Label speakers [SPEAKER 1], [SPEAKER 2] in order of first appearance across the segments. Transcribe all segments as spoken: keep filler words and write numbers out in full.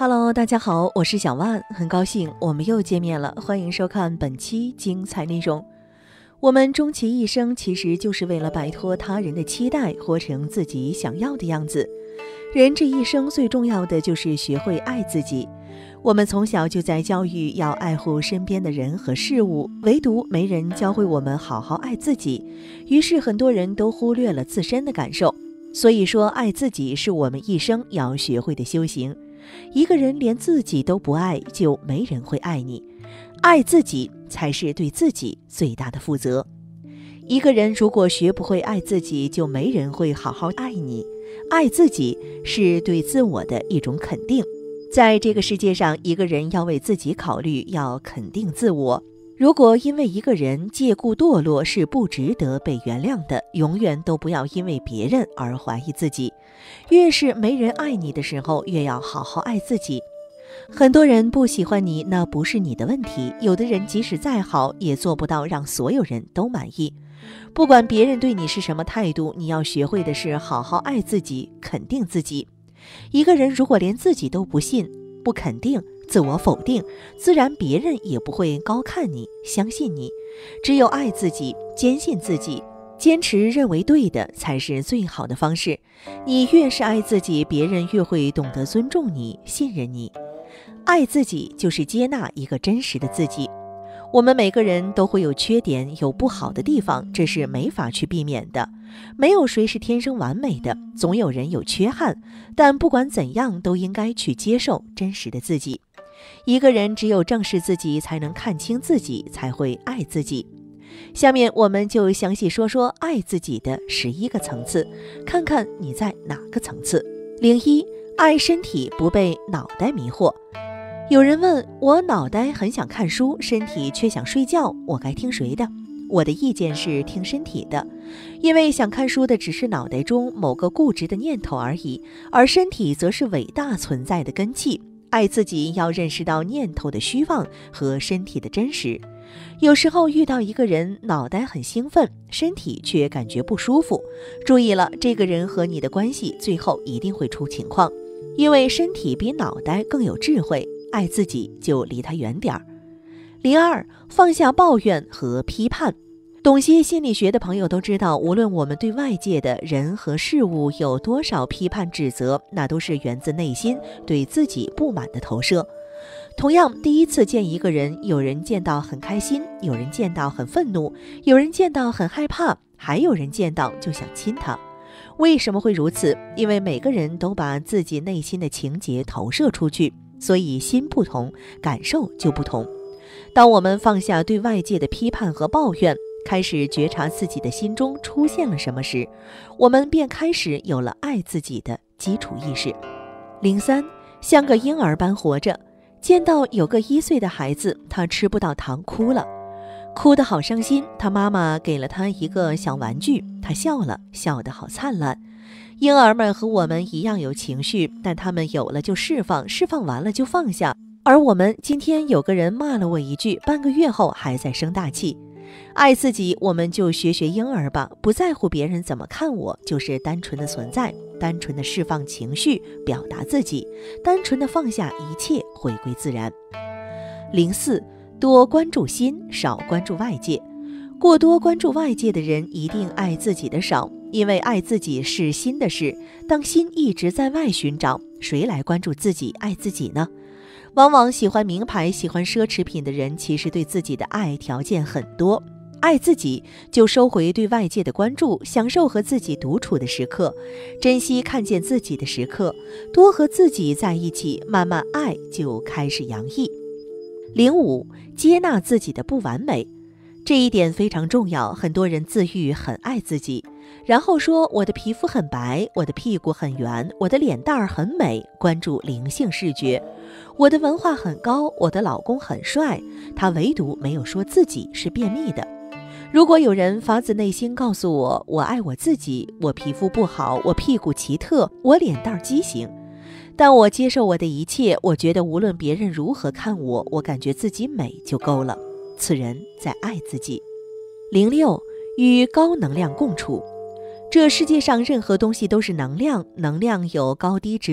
[SPEAKER 1] Hello， 大家好，我是小万，很高兴我们又见面了，欢迎收看本期精彩内容。我们终其一生，其实就是为了摆脱他人的期待，活成自己想要的样子。人这一生最重要的就是学会爱自己。我们从小就在教育要爱护身边的人和事物，唯独没人教会我们好好爱自己，于是很多人都忽略了自身的感受。所以说，爱自己是我们一生要学会的修行。一个人连自己都不爱，就没人会爱你。爱自己才是对自己最大的负责。一个人如果学不会爱自己，就没人会好好爱你。爱自己是对自我的一种肯定。在这个世界上，一个人要为自己考虑，要肯定自我。如果因为一个人借故堕落，是不值得被原谅的。永远都不要因为别人而怀疑自己。越是没人爱你的时候，越要好好爱自己。很多人不喜欢你，那不是你的问题。有的人即使再好，也做不到让所有人都满意。不管别人对你是什么态度，你要学会的是好好爱自己，肯定自己。一个人如果连自己都不信、不肯定、自我否定，自然别人也不会高看你、相信你。只有爱自己，坚信自己，坚持认为对的，才是最好的方式。你越是爱自己，别人越会懂得尊重你、信任你。爱自己就是接纳一个真实的自己。我们每个人都会有缺点，有不好的地方，这是没法去避免的。没有谁是天生完美的，总有人有缺憾，但不管怎样，都应该去接受真实的自己。一个人只有正视自己，才能看清自己，才会爱自己。下面我们就详细说说爱自己的十一个层次，看看你在哪个层次。零一，爱身体，不被脑袋迷惑。有人问我，脑袋很想看书，身体却想睡觉，我该听谁的？我的意见是听身体的，因为想看书的只是脑袋中某个固执的念头而已，而身体则是伟大存在的根器。爱自己要认识到念头的虚妄和身体的真实。有时候遇到一个人，脑袋很兴奋，身体却感觉不舒服，注意了，这个人和你的关系最后一定会出情况，因为身体比脑袋更有智慧。爱自己就离他远点儿。零二，放下抱怨和批判。懂些心理学的朋友都知道，无论我们对外界的人和事物有多少批判指责，那都是源自内心对自己不满的投射。同样，第一次见一个人，有人见到很开心，有人见到很愤怒，有人见到很害怕，还有人见到就想亲他。为什么会如此？因为每个人都把自己内心的情节投射出去，所以心不同，感受就不同。当我们放下对外界的批判和抱怨，开始觉察自己的心中出现了什么时，我们便开始有了爱自己的基础意识。零三，像个婴儿般活着。见到有个一岁的孩子，他吃不到糖哭了，哭得好伤心，他妈妈给了他一个小玩具，他笑了，笑得好灿烂。婴儿们和我们一样有情绪，但他们有了就释放，释放完了就放下。而我们今天有个人骂了我一句，半个月后还在生大气。爱自己，我们就学学婴儿吧，不在乎别人怎么看我，就是单纯的存在，单纯的释放情绪，表达自己，单纯的放下一切，回归自然。零四，多关注心，少关注外界。过多关注外界的人，一定爱自己的少，因为爱自己是心的事。当心一直在外寻找，谁来关注自己、爱自己呢？往往喜欢名牌、喜欢奢侈品的人，其实对自己的爱条件很多。爱自己，就收回对外界的关注，享受和自己独处的时刻，珍惜看见自己的时刻，多和自己在一起，慢慢爱就开始洋溢。零五，接纳自己的不完美。这一点非常重要，很多人自愈很爱自己，然后说我的皮肤很白，我的屁股很圆，我的脸蛋儿很美，关注灵性视觉。我的文化很高，我的老公很帅，他唯独没有说自己是便秘的。如果有人发自内心告诉我，我爱我自己，我皮肤不好，我屁股奇特，我脸蛋畸形，但我接受我的一切，我觉得无论别人如何看我，我感觉自己美就够了。此人在爱自己。零六，与高能量共处。这世界上任何东西都是能量，能量有高低之分。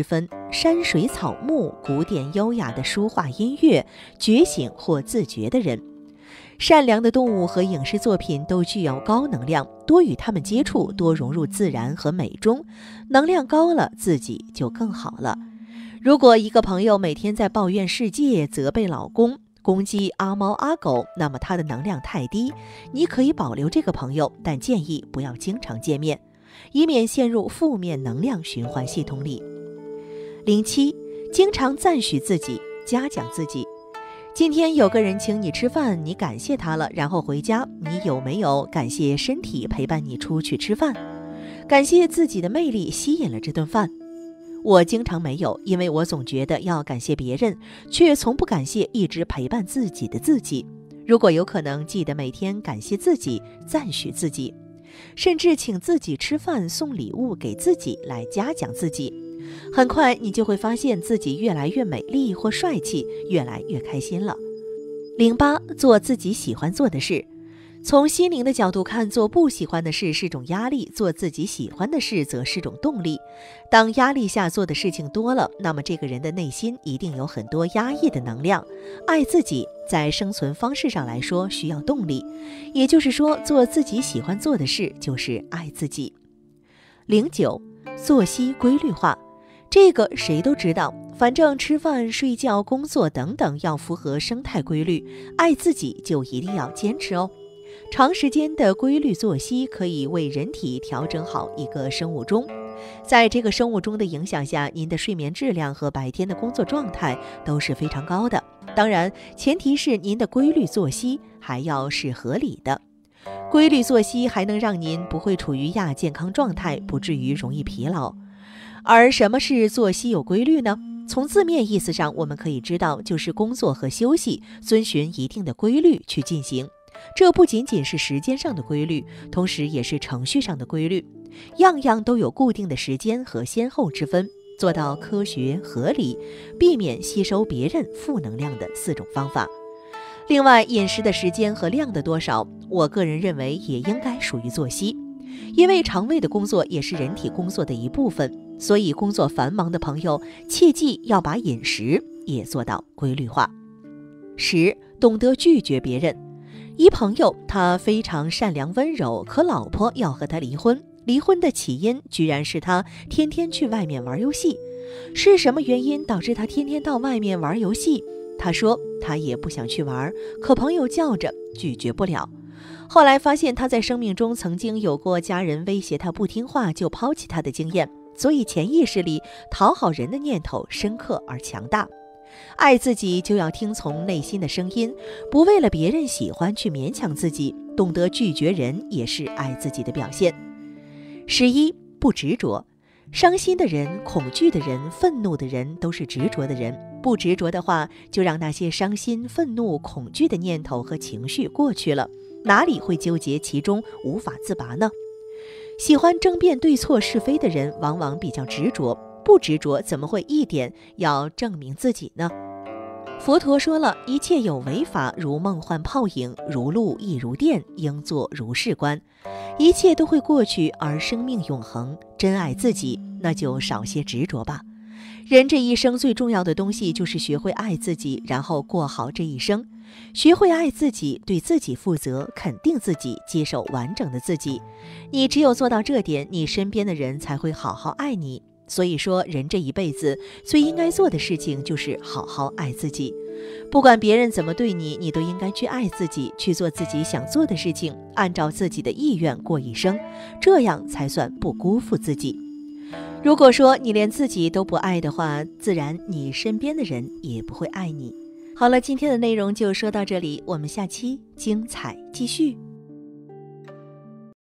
[SPEAKER 1] 山水草木、古典优雅的书画音乐、觉醒或自觉的人。善良的动物和影视作品都具有高能量，多与它们接触，多融入自然和美中，能量高了，自己就更好了。如果一个朋友每天在抱怨世界、责备老公、攻击阿猫阿狗，那么他的能量太低，你可以保留这个朋友，但建议不要经常见面，以免陷入负面能量循环系统里。零七，经常赞许自己，嘉奖自己。今天有个人请你吃饭，你感谢他了，然后回家，你有没有感谢身体陪伴你出去吃饭？感谢自己的魅力吸引了这顿饭？我经常没有，因为我总觉得要感谢别人，却从不感谢一直陪伴自己的自己。如果有可能，记得每天感谢自己，赞许自己，甚至请自己吃饭，送礼物给自己来嘉奖自己。很快你就会发现自己越来越美丽或帅气，越来越开心了。零八，做自己喜欢做的事。从心灵的角度看，做不喜欢的事是种压力，做自己喜欢的事则是种动力。当压力下做的事情多了，那么这个人的内心一定有很多压抑的能量。爱自己在生存方式上来说需要动力，也就是说，做自己喜欢做的事就是爱自己。零九，作息规律化。这个谁都知道，反正吃饭、睡觉、工作等等要符合生态规律，爱自己就一定要坚持哦。长时间的规律作息可以为人体调整好一个生物钟，在这个生物钟的影响下，您的睡眠质量和白天的工作状态都是非常高的。当然，前提是您的规律作息还要是合理的。规律作息还能让您不会处于亚健康状态，不至于容易疲劳。而什么是作息有规律呢？从字面意思上，我们可以知道，就是工作和休息遵循一定的规律去进行。这不仅仅是时间上的规律，同时也是程序上的规律，样样都有固定的时间和先后之分，做到科学合理，避免吸收别人负能量的四种方法。另外，饮食的时间和量的多少，我个人认为也应该属于作息，因为肠胃的工作也是人体工作的一部分，所以工作繁忙的朋友切记要把饮食也做到规律化。十，懂得拒绝别人。一朋友他非常善良温柔，可老婆要和他离婚，离婚的起因居然是他天天去外面玩游戏。是什么原因导致他天天到外面玩游戏？他说他也不想去玩，可朋友叫着拒绝不了。后来发现他在生命中曾经有过家人威胁他不听话就抛弃他的经验，所以潜意识里讨好人的念头深刻而强大。爱自己就要听从内心的声音，不为了别人喜欢去勉强自己，懂得拒绝人也是爱自己的表现。十一，不执着。伤心的人、恐惧的人、愤怒的人都是执着的人，不执着的话，就让那些伤心、愤怒、恐惧的念头和情绪过去了，哪里会纠结其中无法自拔呢？喜欢争辩对错是非的人往往比较执着，不执着怎么会一点要证明自己呢？佛陀说了，一切有为法，如梦幻泡影，如露亦如电，应作如是观。一切都会过去，而生命永恒。真爱自己，那就少些执着吧。人这一生最重要的东西就是学会爱自己，然后过好这一生。学会爱自己，对自己负责，肯定自己，接受完整的自己。你只有做到这点，你身边的人才会好好爱你。所以说，人这一辈子最应该做的事情就是好好爱自己。不管别人怎么对你，你都应该去爱自己，去做自己想做的事情，按照自己的意愿过一生，这样才算不辜负自己。如果说你连自己都不爱的话，自然你身边的人也不会爱你。好了，今天的内容就说到这里，我们下期精彩继续。